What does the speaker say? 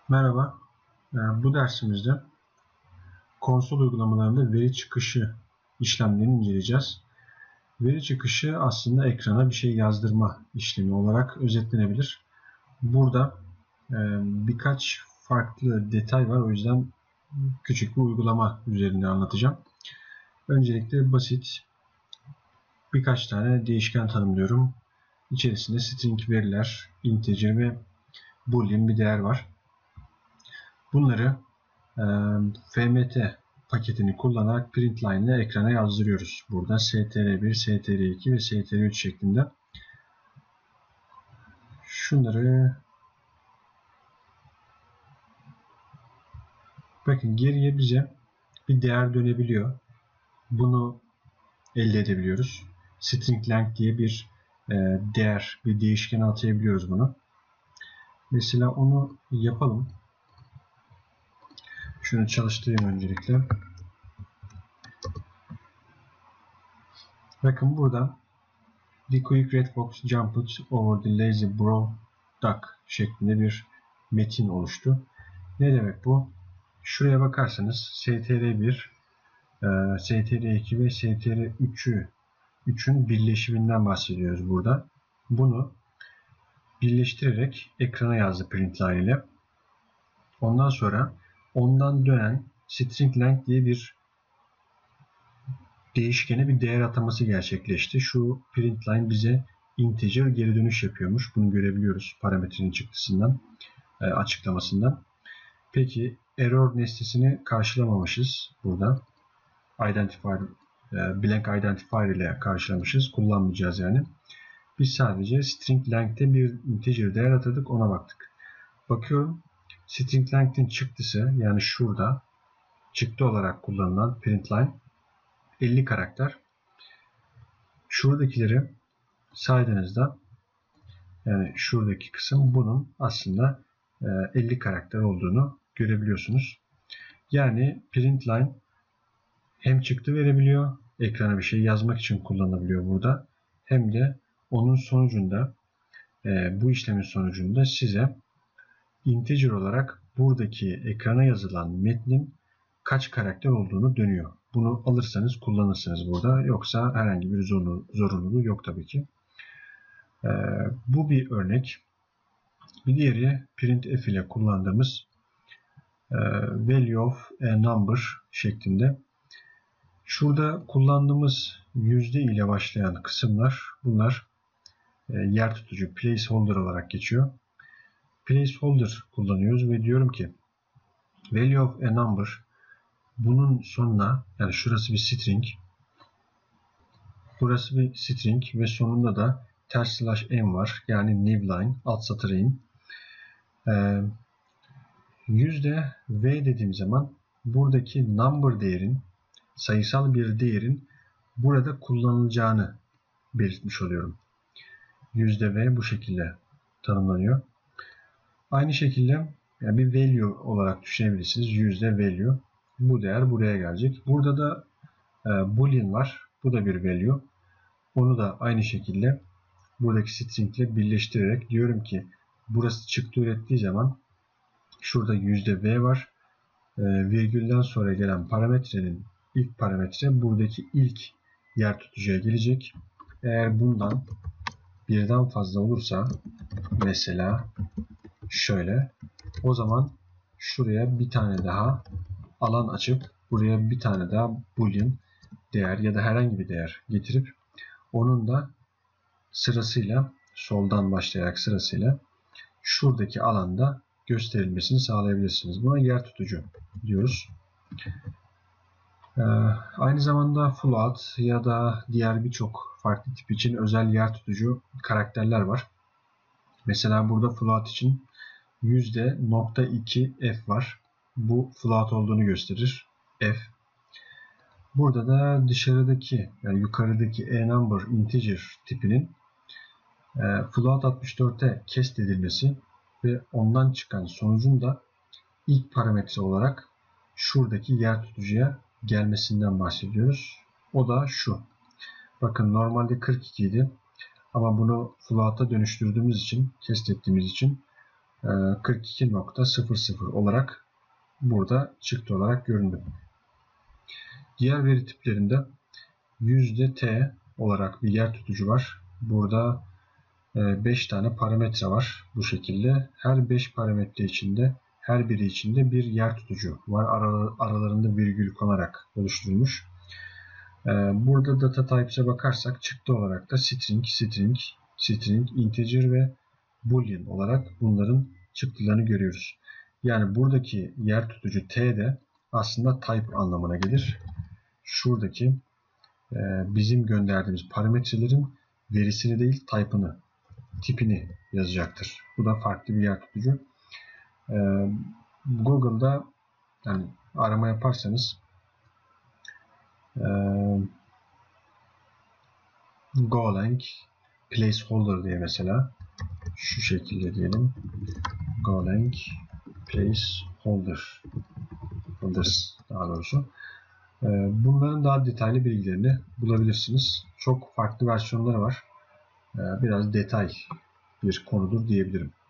Merhaba, bu dersimizde konsol uygulamalarında veri çıkışı işlemlerini inceleyeceğiz. Veri çıkışı aslında ekrana bir şey yazdırma işlemi olarak özetlenebilir. Burada birkaç farklı detay var, o yüzden küçük bir uygulama üzerinde anlatacağım. Öncelikle basit birkaç tane değişken tanımlıyorum. İçerisinde string veriler, integer ve boolean bir değer var. Bunları fmt paketini kullanarak println ile ekrana yazdırıyoruz. Burada str1, str2 ve str3 şeklinde. Şunları bakın, geriye bize bir değer dönebiliyor. Bunu elde edebiliyoruz. String length diye bir değer, bir değişken atayabiliyoruz bunu. Mesela onu yapalım. Şunu çalıştırayım öncelikle. Bakın burada the quick red fox jumped over the lazy brown duck şeklinde bir metin oluştu. Ne demek bu? Şuraya bakarsanız str1, str2 ve str3'ün birleşiminden bahsediyoruz burada. Bunu birleştirerek ekrana yazdı println ile. Ondan sonra ondan dönen string length diye bir değişkene bir değer ataması gerçekleşti. Şu println bize integer geri dönüş yapıyormuş. Bunu görebiliyoruz parametrenin çıktısından, açıklamasından. Peki error nesnesini karşılamamışız burada. Identifier, blank identifier ile karşılamışız. Kullanmayacağız yani. Biz sadece string length'te bir integer değer atadık, ona baktık. Bakıyorum, string length'in çıktısı, yani şurada çıktı olarak kullanılan println 50 karakter. Şuradakileri saydığınızda, yani şuradaki kısım, bunun aslında 50 karakter olduğunu görebiliyorsunuz. Yani println hem çıktı verebiliyor, ekrana bir şey yazmak için kullanılabiliyor burada. Hem de onun sonucunda, bu işlemin sonucunda size integer olarak buradaki ekrana yazılan metnin kaç karakter olduğunu dönüyor. Bunu alırsanız kullanırsınız burada. Yoksa herhangi bir zorunluluğu yok tabii ki. Bu bir örnek. Bir diğeri printf ile kullandığımız value of a number şeklinde. Şurada kullandığımız yüzde ile başlayan kısımlar, bunlar yer tutucu, placeholder olarak geçiyor. Placeholder kullanıyoruz ve diyorum ki value of a number, bunun sonuna, yani şurası bir string, burası bir string ve sonunda da ters slash n var, yani newline, alt satır in. Yüzde v dediğim zaman buradaki number değerin, sayısal bir değerin burada kullanılacağını belirtmiş oluyorum. Yüzde v bu şekilde tanımlanıyor. Aynı şekilde yani bir value olarak düşünebilirsiniz. Yüzde value. Bu değer buraya gelecek. Burada da boolean var. Bu da bir value. Onu da aynı şekilde buradaki string ile birleştirerek diyorum ki burası çıktı ürettiği zaman şurada yüzde v var. Virgülden sonra gelen parametrenin ilk parametre buradaki ilk yer tutucuya gelecek. Eğer bundan birden fazla olursa, mesela şöyle, o zaman şuraya bir tane daha alan açıp buraya bir tane daha boolean değer ya da herhangi bir değer getirip onun da sırasıyla, soldan başlayarak sırasıyla şuradaki alanda gösterilmesini sağlayabilirsiniz. Buna yer tutucu diyoruz. Aynı zamanda float ya da diğer birçok farklı tip için özel yer tutucu karakterler var. Mesela burada float için %.2 f var. Bu float olduğunu gösterir. F. Burada da dışarıdaki, yani yukarıdaki number integer tipinin float 64'e cast edilmesi ve ondan çıkan sonucun da ilk parametre olarak şuradaki yer tutucuya gelmesinden bahsediyoruz. O da şu. Bakın normalde 42 idi. Ama bunu float'a dönüştürdüğümüz için, cast ettiğimiz için 42.00 olarak burada çıktı olarak göründü. Diğer veri tiplerinde %t olarak bir yer tutucu var. Burada 5 tane parametre var bu şekilde. Her 5 parametre içinde her biri içinde bir yer tutucu var. Aralarında virgül konarak oluşturulmuş. Burada data types'e bakarsak çıktı olarak da string, integer ve boolean olarak bunların çıktılarını görüyoruz. Yani buradaki yer tutucu t de aslında type anlamına gelir. Şuradaki bizim gönderdiğimiz parametrelerin verisini değil type'ını, tipini yazacaktır. Bu da farklı bir yer tutucu. Google'da yani arama yaparsanız Golang placeholder diye mesela şu şekilde diyelim. Golang placeholder daha doğrusu. Bunların daha detaylı bilgilerini bulabilirsiniz. Çok farklı versiyonları var. Biraz detay bir konudur diyebilirim.